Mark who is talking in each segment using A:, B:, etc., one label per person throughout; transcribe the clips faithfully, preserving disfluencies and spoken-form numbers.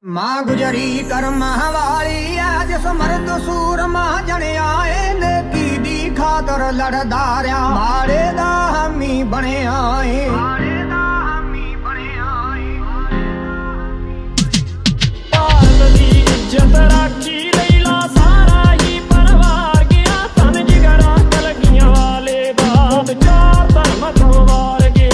A: मां गुजरी कर्मा वाली है जिस मर्द सूरमा जनिया नेकी दी खातर लड़दा रहा माड़े दा हामी बने आए
B: इज्जत राखी लैला सारा ही परिवार गया तन जिगरा कलगियां वाले बात चार धर्म तो वार गया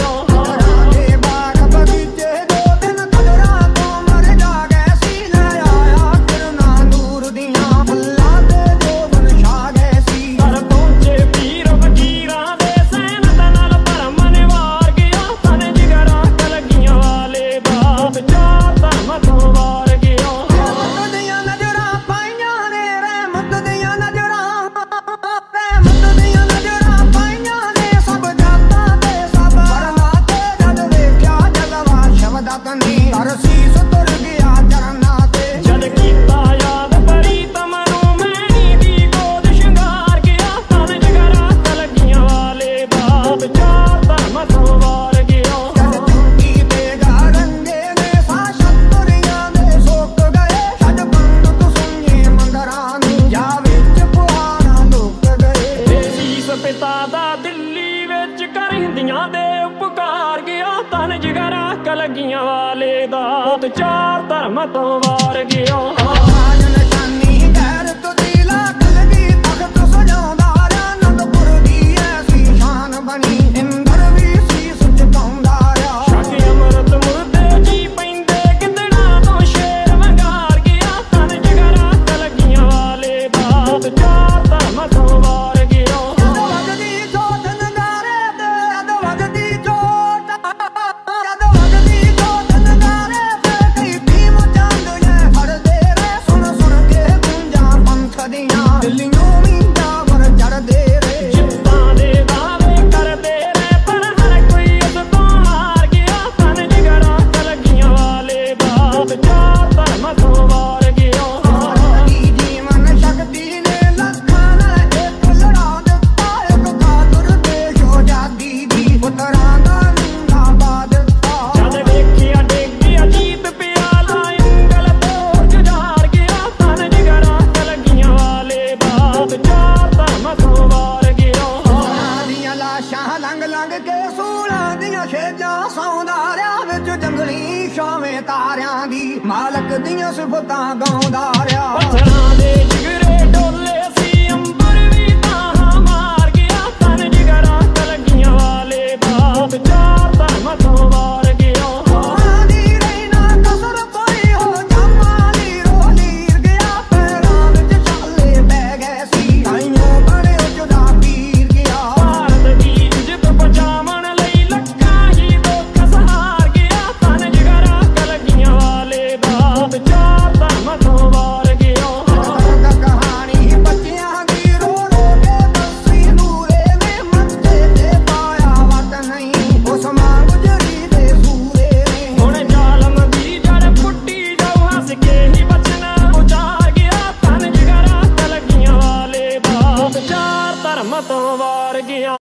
B: कलगियां वाले दात चार धर्म तो वार गया जंगली शावें तारियां दी मालक दियां सिफतां गाउंदा रहा।